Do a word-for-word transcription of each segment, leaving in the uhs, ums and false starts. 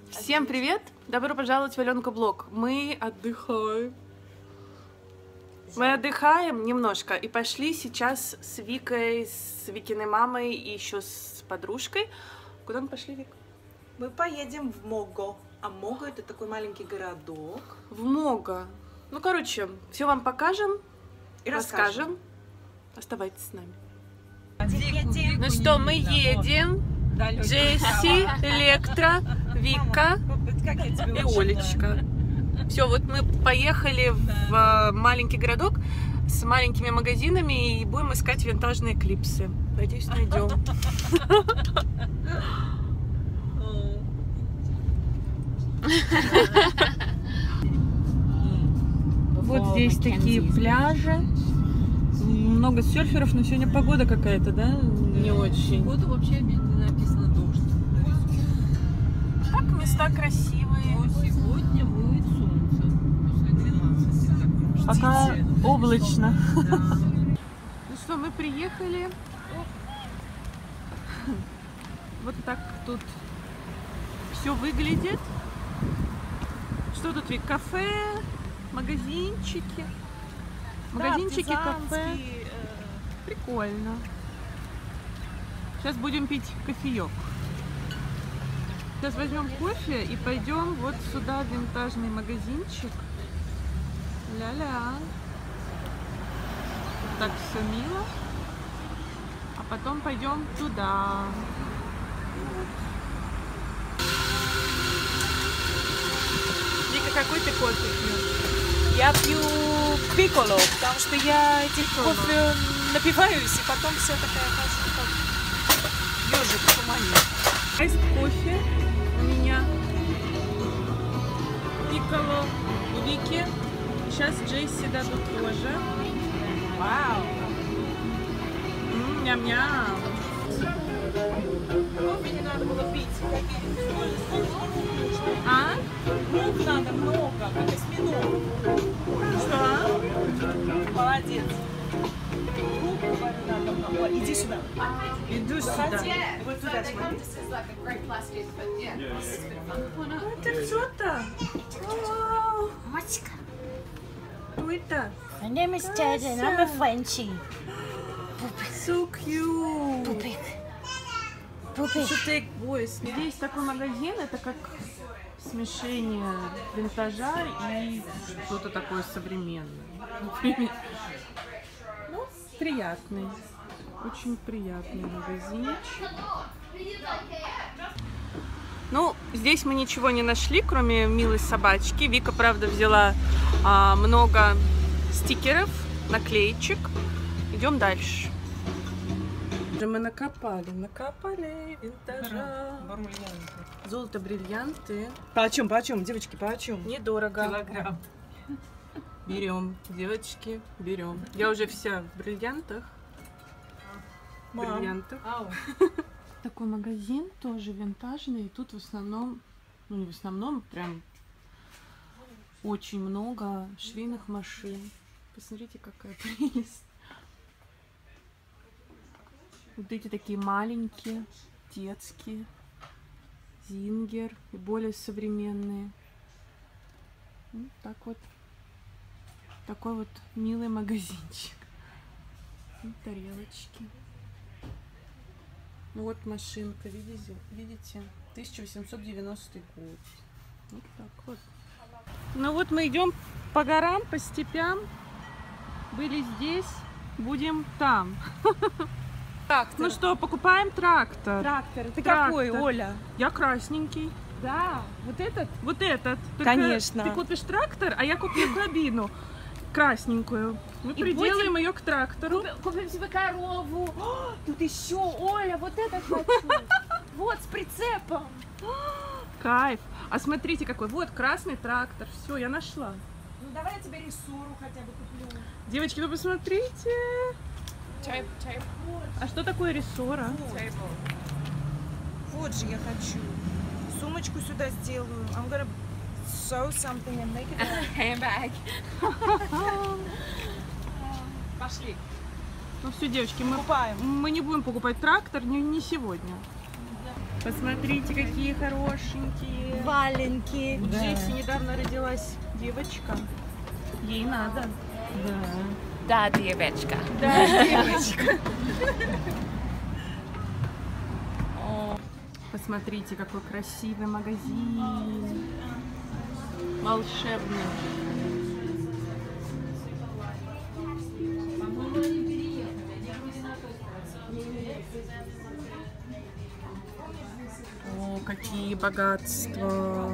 Всем привет! Добро пожаловать в Аленка Блог. Мы отдыхаем. Мы отдыхаем немножко и пошли сейчас с Викой, с Викиной мамой и еще с подружкой. Куда мы пошли, Вик? Мы поедем в Мого. А Мого — это такой маленький городок. В Мого. Ну, короче, все вам покажем и расскажем. расскажем. Оставайтесь с нами. Ну что, мы едем. Джесси, Электро, Вика и Олечка. Все, вот мы поехали в маленький городок с маленькими магазинами и будем искать винтажные клипсы. Надеюсь, найдем. Вот здесь такие пляжи. Много серферов, но сегодня погода какая-то, да? Не очень. Погода вообще написано дождь. Так, места красивые. Но сегодня будет солнце. После двенадцати. Пока облачно. Да. Ну что, мы приехали. Вот так тут все выглядит. Что тут, Вик? Кафе, магазинчики. Магазинчики, да, кафе. э... Прикольно. Сейчас будем пить кофеек. Сейчас возьмем кофе и пойдем вот сюда, в винтажный магазинчик. Ля-ля. Так все мило. А потом пойдем туда. Вика, какой ты кофе пьешь? Я пью пикколо, потому что я этих кофе напиваюсь, и потом вся такая хожу, как ежик в тумане. Есть кофе у меня. Пикколо у Вики. Сейчас Джесси дадут тоже. Вау! Ням-ням. Кофе не надо было пить. А? Рук надо много, как осьминог. Что? Молодец. Рук, говорю, надо много. Иди сюда. Иду сюда. Вот туда смотри. Это кто-то? Мачка. Кто это? My name is Ted and I'm a Frenchie. So cute. Pupik. Pupik. Should take voice. Здесь такой магазин, это как смешение винтажа и что-то такое современное. Например. Ну, приятный. Очень приятный магазинчик. Ну, здесь мы ничего не нашли, кроме милой собачки. Вика, правда, взяла а, много стикеров, наклеечек. Идем дальше. Мы накопали, накопали винтажа. Золото, бриллианты. По чем, по чем, девочки, по чем? Недорого. Килограмм. Берем, девочки, берем. Я уже вся в бриллиантах. Мам. Бриллиантах. Ау. Такой магазин, тоже винтажный. И тут в основном, ну не в основном, прям очень много швейных машин. Посмотрите, какая прелесть. Вот эти такие маленькие, детские, Зингер и более современные. Вот так вот. Такой вот милый магазинчик. И тарелочки. Ну вот машинка, видите? Видите? тысяча восемьсот девяностый год. Вот так вот. Ну вот мы идем по горам, по степям. Были здесь, будем там. Трактор. Ну что, покупаем трактор. Трактор. Ты Трактор. какой, Оля? Я красненький. Да, вот этот? Вот этот. Только Конечно. Ты купишь трактор, а я куплю кабину красненькую. Мы И приделаем ее к трактору. Купим, купим себе корову. О, тут еще, Оля, вот этот хочу. Вот, с прицепом. Кайф. А смотрите какой. Вот красный трактор. Все, я нашла. Ну давай я тебе рессору хотя бы куплю. Девочки, ну посмотрите. Чай, чай. А что такое рессора? Вот. Вот же я хочу. Сумочку сюда сделаю. I'm gonna sew something and make it a handbag. Пошли. Ну все, девочки, мы, Покупаем. мы не будем покупать трактор не, не сегодня. Посмотрите, какие хорошенькие. Валенки. У Джесси недавно родилась девочка. Ей надо. Да, девочка. Да, девочка. Посмотрите, какой красивый магазин. Волшебный. О, какие богатства.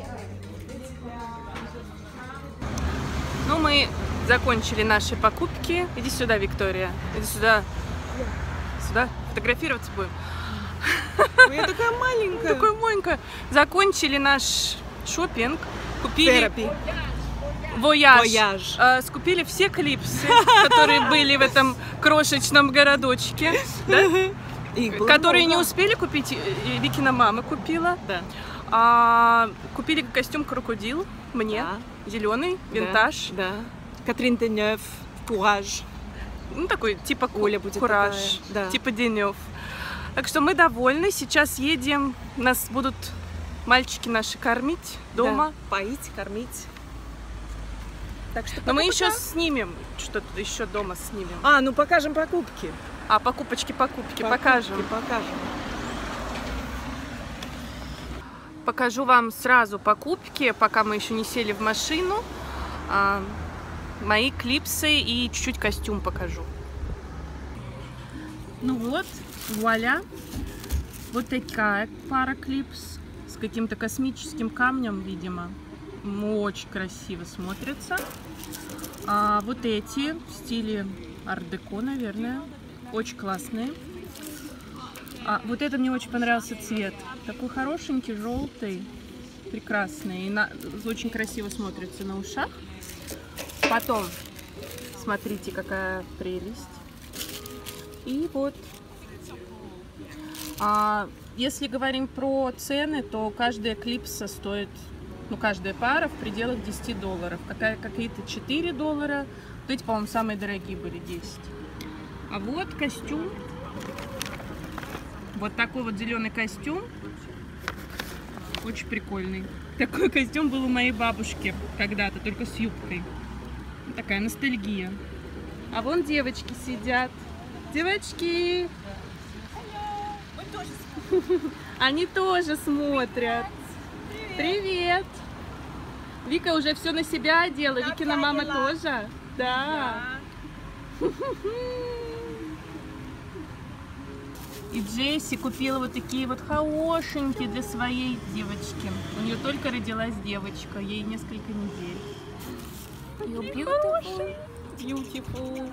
Ну, мы закончили наши покупки. Иди сюда, Виктория. Иди сюда. Сюда. Фотографироваться будем. Я такая маленькая. Такой маленькая. Закончили наш шопинг. Купили... Терапи. Вояж. Вояж. А, скупили все клипсы, которые были в этом крошечном городочке. Да? Которые не успели купить, Викина мама купила. Да. А, купили костюм крокодил мне, Да. зеленый, винтаж. Да. Катрин Денев, Кураж. Ну, такой типа Оля будет Кураж, такая, да. типа Денев. Так что мы довольны. Сейчас едем. Нас будут мальчики наши кормить дома. Да. Поить, кормить. Так что Но мы пока-пока. еще снимем, что-то еще дома снимем. А, ну покажем покупки. А, покупочки, покупки, Покупки покажем. покажем. Покажу вам сразу покупки, пока мы еще не сели в машину. А, мои клипсы и чуть-чуть костюм покажу. Ну вот, вуаля. Вот такая пара клипс с каким-то космическим камнем, видимо. Очень красиво смотрится. А вот эти в стиле арт-деко, наверное. Очень классные. А вот это мне очень понравился цвет. Такой хорошенький, желтый. Прекрасный. И на... очень красиво смотрится на ушах. Потом, смотрите, какая прелесть. И вот. А, если говорим про цены, то каждая клипса стоит, ну, каждая пара в пределах десяти долларов. Какая, какие-то четыре доллара. Вот эти, по-моему, самые дорогие были десять. А вот костюм. Вот такой вот зеленый костюм. Очень прикольный. Такой костюм был у моей бабушки когда-то, только с юбкой. Такая ностальгия. А вон девочки сидят. Девочки! Они тоже смотрят. Привет! Вика уже все на себя одела. Викина мама тоже. Да. И Джесси купила вот такие вот хорошенькие для своей девочки. У нее только родилась девочка, ей несколько недель. Beautiful. Beautiful.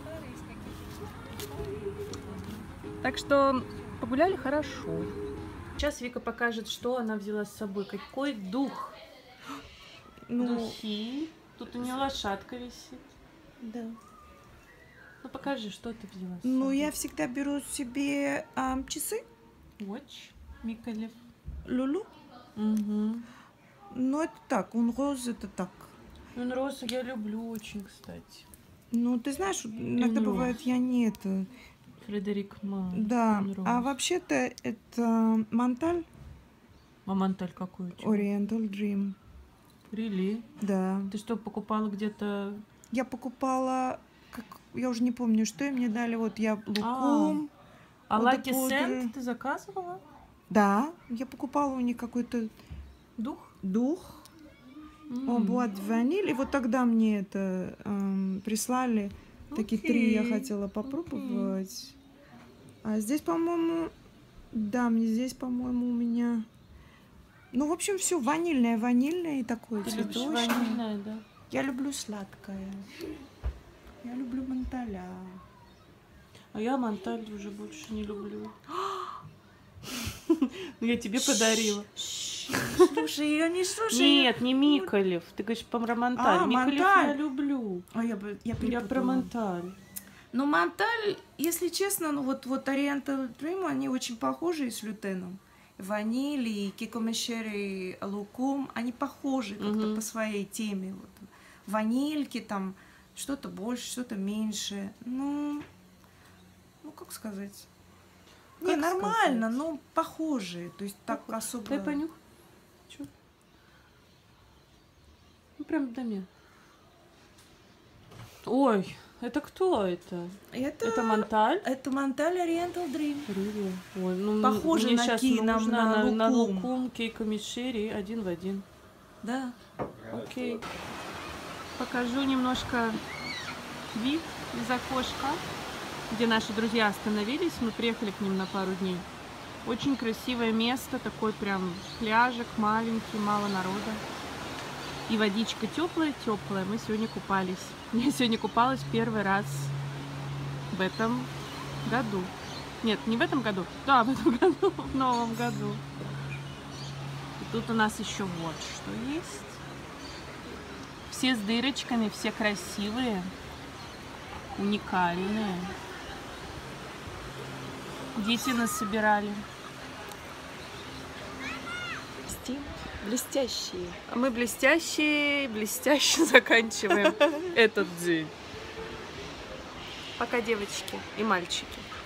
Так что погуляли хорошо. Сейчас Вика покажет, что она взяла с собой. Какой дух. Ну, Духи. Тут у нее лошадка висит. да. Ну покажи, что ты взяла с собой. Ну, я всегда беру себе ам, часы Watch. Микалев. Лулу. Угу. Но это так, он роз, это так. Ну, розу я люблю очень, кстати. Ну, ты знаешь, иногда роз. бывает, я не это. Фредерик Ман. Да, Роз. а вообще-то это Монталь А манталь какой у тебя? Oriental Dream. Really? Да. Ты что, покупала где-то? Я покупала, как, я уже не помню, что им мне дали. Вот я лукум. А Вот Lucky это пудры. Scent ты заказывала? Да, я покупала у них какой-то Дух? дух. М. О, Bois de Vanille. И вот тогда мне это эм, прислали. Такие три я Окей. хотела попробовать. А здесь, по-моему, да, мне здесь, по-моему, у меня... Ну, в общем, все ванильное, ванильное и такое Ты любишь цветочное. ванильное, да? Я люблю сладкое. Я люблю манталя. А я манталь уже больше не люблю. Ну, я тебе подарила. Слушай, я не слушаю. Нет, не Микалев. Ты говоришь про манталь. А, Микалев я манталь. люблю. А я, бы, я Я перепутала. про манталь. Ну, манталь, если честно, ну вот, вот Oriental Dream, они очень похожи и с лютеном. Ваниль и кикомешери лукум, они похожи как-то Мгм. по своей теме. Вот. Ванильки там что-то больше, что-то меньше. Ну, ну как сказать. Не, нормально, но похожие. То есть так особо... Дай понюх. Чё? Ну, прям в доме. Ой, это кто это? Это, это Монталь? Это Монталь Oriental Dream. Really? Ой, ну, похоже мне на сейчас ки, на, нужно на, на, на лукум. лукум кейко мишери один в один. Да. Окей. Покажу немножко вид из окошка, где наши друзья остановились. Мы приехали к ним на пару дней. Очень красивое место, такой прям пляжик маленький, мало народа. И водичка теплая-теплая. Мы сегодня купались. Я сегодня купалась первый раз в этом году. Нет, не в этом году. Да, в этом году, в новом году. И тут у нас еще вот что есть. Все с дырочками, все красивые, уникальные. Дети нас собирали. Блестящие. А мы блестящие, блестяще заканчиваем этот день. Пока, девочки и мальчики.